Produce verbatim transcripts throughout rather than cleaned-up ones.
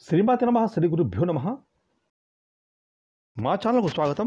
శ్రీమాత నమః శ్రీ గురుభ్యో నమః మా ఛానల్కు స్వాగతం.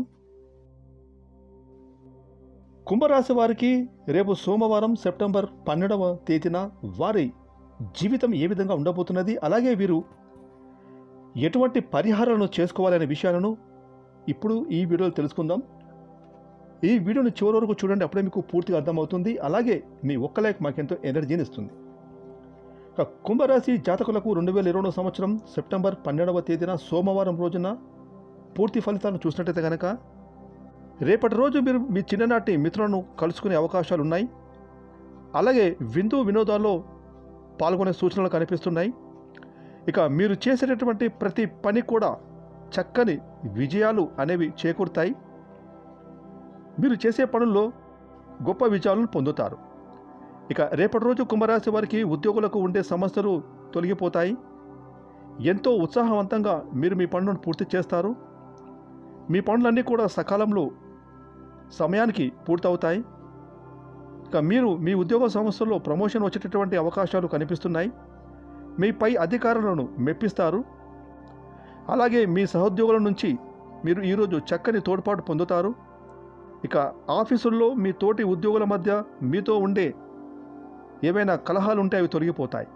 కుంభరాశి వారికి రేపు సోమవారం సెప్టెంబర్ పన్నెండవ తేదీన వారి జీవితం ఏ విధంగా ఉండబోతున్నది, అలాగే వీరు ఎటువంటి పరిహారాలను చేసుకోవాలనే విషయాలను ఇప్పుడు ఈ వీడియోలో తెలుసుకుందాం. ఈ వీడియోని చివరి వరకు చూడండి, అప్పుడే మీకు పూర్తిగా అర్థమవుతుంది. అలాగే మీ ఒక్క లైక్ మాకెంతో ఎనర్జీని ఇస్తుంది. కుంభరాశి జాతకులకు రెండు వేల ఇరవై సంవత్సరం సెప్టెంబర్ పన్నెండవ తేదీన సోమవారం రోజున పూర్తి ఫలితాలను చూసినట్టయితే కనుక రేపటి రోజు మీరు మీ చిన్ననాటి మిత్రులను కలుసుకునే అవకాశాలు ఉన్నాయి. అలాగే విందు వినోదాల్లో పాల్గొనే సూచనలు కనిపిస్తున్నాయి. ఇక మీరు చేసేటటువంటి ప్రతి పని కూడా చక్కని విజయాలు అనేవి చేకూరుతాయి. మీరు చేసే పనుల్లో గొప్ప విజయాలను పొందుతారు. ఇక రేపటి రోజు కుంభరాశి వారికి ఉద్యోగులకు ఉండే సమస్యలు తొలగిపోతాయి. ఎంతో ఉత్సాహవంతంగా మీరు మీ పనులను పూర్తి చేస్తారు. మీ పనులన్నీ కూడా సకాలంలో సమయానికి పూర్తవుతాయి. ఇక మీరు మీ ఉద్యోగ సంస్థల్లో ప్రమోషన్ వచ్చేటటువంటి అవకాశాలు కనిపిస్తున్నాయి. మీ పై అధికారులను మెప్పిస్తారు. అలాగే మీ సహోద్యోగుల నుంచి మీరు ఈరోజు చక్కని తోడ్పాటు పొందుతారు. ఇక ఆఫీసుల్లో మీ తోటి ఉద్యోగుల మధ్య మీతో ఉండే ఏవైనా కలహాలు ఉంటే అవి తొలగిపోతాయి.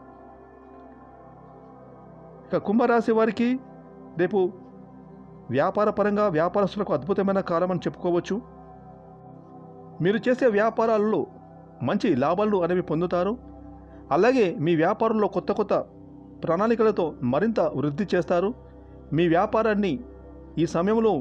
ఇక కుంభరాశి వారికి రేపు వ్యాపార పరంగా వ్యాపారస్తులకు అద్భుతమైన కాలం అని చెప్పుకోవచ్చు. మీరు చేసే వ్యాపారాల్లో మంచి లాభాలు అనేవి పొందుతారు. అలాగే మీ వ్యాపారంలో కొత్త కొత్త ప్రణాళికలతో మరింత వృద్ధి చేస్తారు. మీ వ్యాపారాన్ని ఈ సమయంలో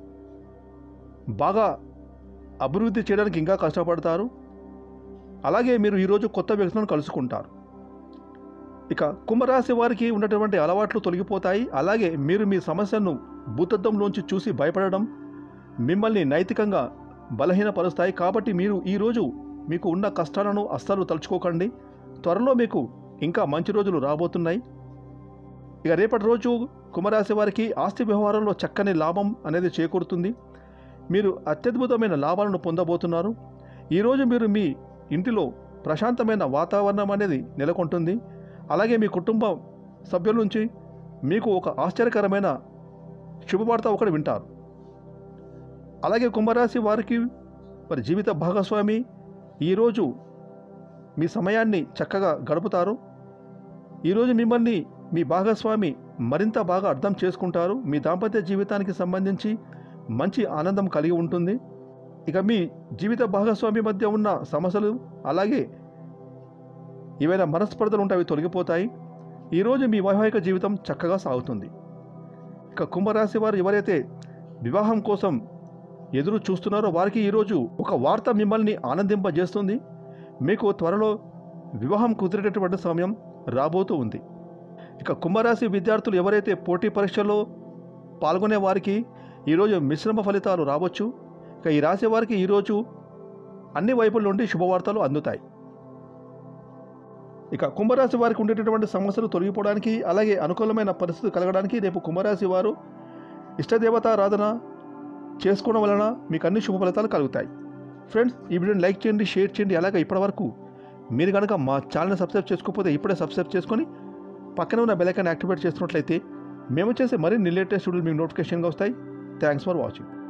బాగా అభివృద్ధి చేయడానికి ఇంకా కష్టపడతారు. అలాగే మీరు ఈరోజు కొత్త వ్యక్తులను కలుసుకుంటారు. ఇక కుంభరాశి వారికి ఉన్నటువంటి అలవాట్లు తొలగిపోతాయి. అలాగే మీరు మీ సమస్యను భూతద్దంలోంచి చూసి భయపడడం మిమ్మల్ని నైతికంగా బలహీనపరుస్తాయి. కాబట్టి మీరు ఈరోజు మీకు ఉన్న కష్టాలను అస్సలు తలుచుకోకండి. త్వరలో మీకు ఇంకా మంచి రోజులు రాబోతున్నాయి. ఇక రేపటి రోజు కుంభరాశి వారికి ఆస్తి వ్యవహారంలో చక్కని లాభం అనేది చేకూరుతుంది. మీరు అత్యద్భుతమైన లాభాలను పొందబోతున్నారు. ఈరోజు మీరు మీ ఇంటిలో ప్రశాంతమైన వాతావరణం అనేది నెలకొంటుంది. అలాగే మీ కుటుంబ సభ్యుల నుంచి మీకు ఒక ఆశ్చర్యకరమైన శుభవార్త ఒకటి వింటారు. అలాగే కుంభరాశి వారికి మరి జీవిత భాగస్వామి ఈరోజు మీ సమయాన్ని చక్కగా గడుపుతారు. ఈరోజు మిమ్మల్ని మీ భాగస్వామి మరింత బాగా అర్థం చేసుకుంటారు. మీ దాంపత్య జీవితానికి సంబంధించి మంచి ఆనందం కలిగి ఉంటుంది. ఇక మీ జీవిత భాగస్వామి మధ్య ఉన్న సమస్యలు అలాగే ఏవైనా మనస్పర్ధలు ఉంటే అవి తొలగిపోతాయి. ఈరోజు మీ వైవాహిక జీవితం చక్కగా సాగుతుంది. ఇక కుంభరాశి వారు ఎవరైతే వివాహం కోసం ఎదురు చూస్తున్నారో వారికి ఈరోజు ఒక వార్త మిమ్మల్ని ఆనందింపజేస్తుంది. మీకు త్వరలో వివాహం కుదిరేటటువంటి సమయం రాబోతూ ఉంది. ఇక కుంభరాశి విద్యార్థులు ఎవరైతే పోటీ పరీక్షల్లో పాల్గొనే వారికి ఈరోజు మిశ్రమ ఫలితాలు రావచ్చు. ఇక ఈ రాశి వారికి ఈరోజు అన్ని వైపుల నుండి శుభవార్తలు అందుతాయి. ఇక కుంభరాశి వారికి ఉండేటటువంటి సమస్యలు తొలగిపోవడానికి అలాగే అనుకూలమైన పరిస్థితి కలగడానికి రేపు కుంభరాశి వారు ఇష్టదేవతారాధన చేసుకోవడం వలన మీకు అన్ని శుభ ఫలితాలు కలుగుతాయి. ఫ్రెండ్స్, ఈ వీడియోని లైక్ చేయండి, షేర్ చేయండి. అలాగే ఇప్పటివరకు మీరు కనుక మా ఛానల్ని సబ్స్క్రైబ్ చేసుకోకపోతే ఇప్పుడే సబ్స్క్రైబ్ చేసుకొని పక్కన ఉన్న బెల్ ఐకాన్ యాక్టివేట్ చేస్తున్నట్లయితే మేము చేసే మరిన్ని లేటెస్ట్ వీడియోలు మీకు నోటిఫికేషన్గా వస్తాయి. Thanks for watching.